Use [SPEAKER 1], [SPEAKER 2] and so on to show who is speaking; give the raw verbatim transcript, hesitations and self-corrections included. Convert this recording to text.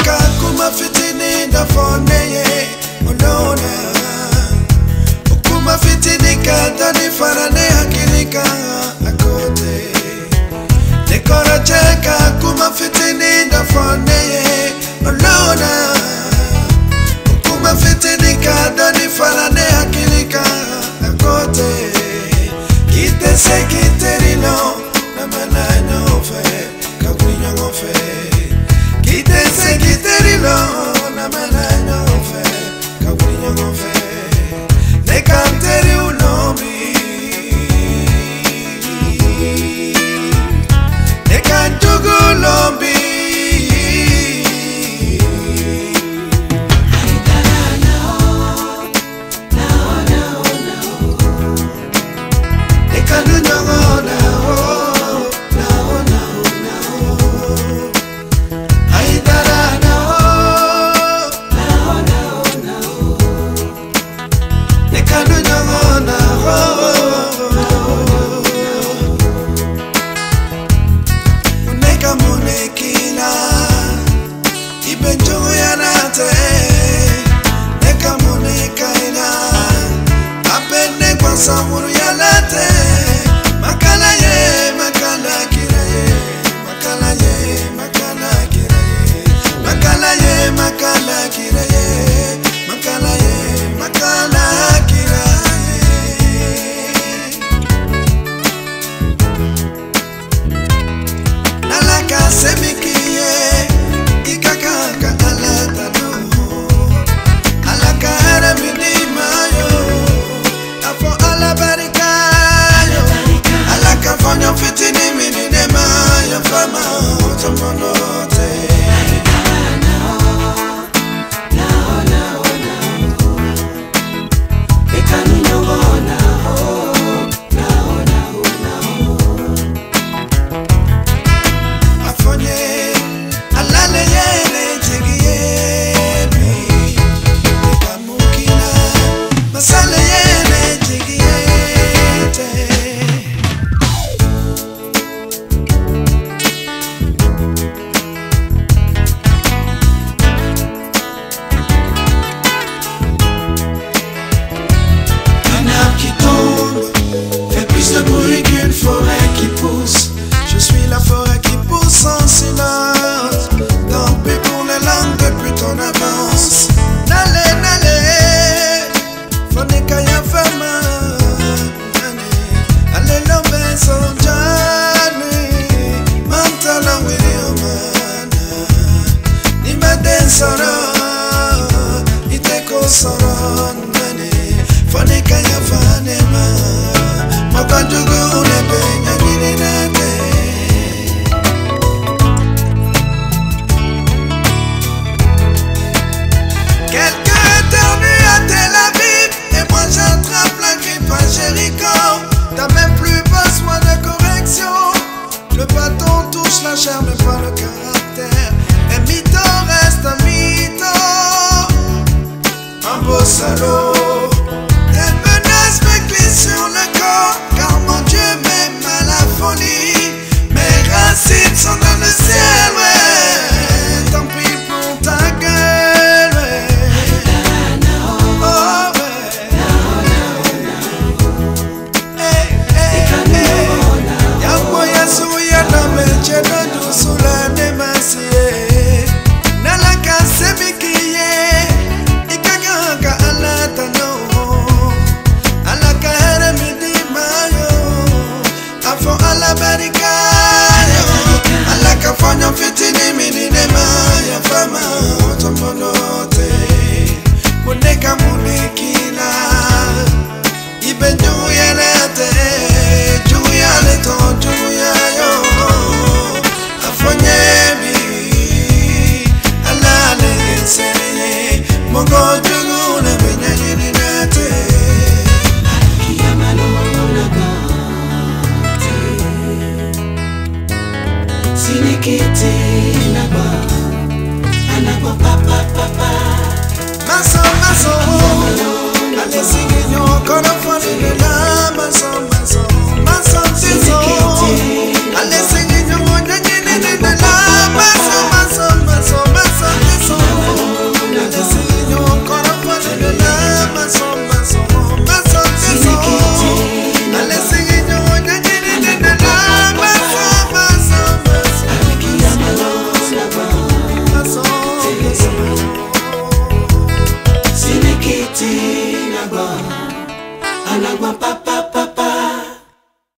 [SPEAKER 1] cheka kuma fitini da foneye Olona Kuma fitini kata ni farane hakilika akote Nekora cheka kuma fitini da foneye Olona Kuma fitini kata ni farane hakilika akote Kite se kite rino na manano fe Kakunya ngofe Kite se kite rino na manano fe Kakunya ngofe Nekanteri ulomi Nekantugu ulomi Samuru ya late makala ye makala kiraye makala ye makala kiraye makala ye makala kiraye makala ye makala kiraye nalaka semikiye ikakaka alata no alaka aramini mayo Afo ala barikayo Ala kafanya fitini minine maya fama Otomonote Nao, nao, nao Ekanu nyongo nao Nao, nao, nao Afonye Alale yele jigiye mi Ekamukina Masale yele Je suis la forêt qui pousse en silence. Tant pis pour les langues depuis ton avance. N'allez, n'allez, Fonika ya fama. Allez, l'homme son jani. Mantala wiriomana. Ni maden soro. Iteko soro nani. Fonika ya fanema. Makanjugu nepenya nini nete. Quelqu'un éternue à Tel Aviv et moi j'attrape la grippe à Jéricho. T'as même plus besoin de correction. Le bâton touche la chair mais pas le caractère. Un mytho reste un mytho. Un beau salaud. Tes menaces me glissent sur le corps. Car mon Dieu m'aime à la folie. Mes racines sont dans le ciel, ouais. Tant pis pour ta gueule, ouais. Oh, ouais. Hey, hey, hey. Yambo yasu yaname chedo dusula demasiye. Nalaka semikiye. Ikaganga alatano. Alaka heremidi mayo. Afo ala barikayo. Alaka fanya fitini minine maya fama. Otomonote. Muneka munekila. Ibe juya lete. Juya leto juya yo. Afonyemi. Alale senye. Mongo jugu na benya yini nate. Sinikite naba Anaba papa papa Maso maso Alesi